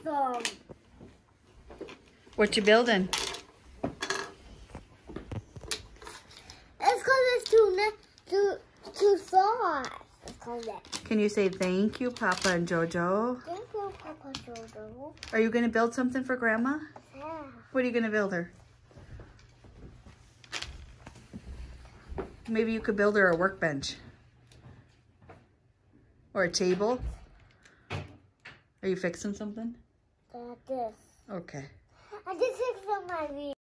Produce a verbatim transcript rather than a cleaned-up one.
some. What you building? It's because it's too, too, too soft. It's called that. Can you say thank you, Papa and Jojo? Thank you, Papa Jojo. Are you going to build something for Grandma? Yeah. What are you going to build her? Maybe you could build her a workbench. Or a table. Are you fixing something? Like this. Okay. I just fixed on my video.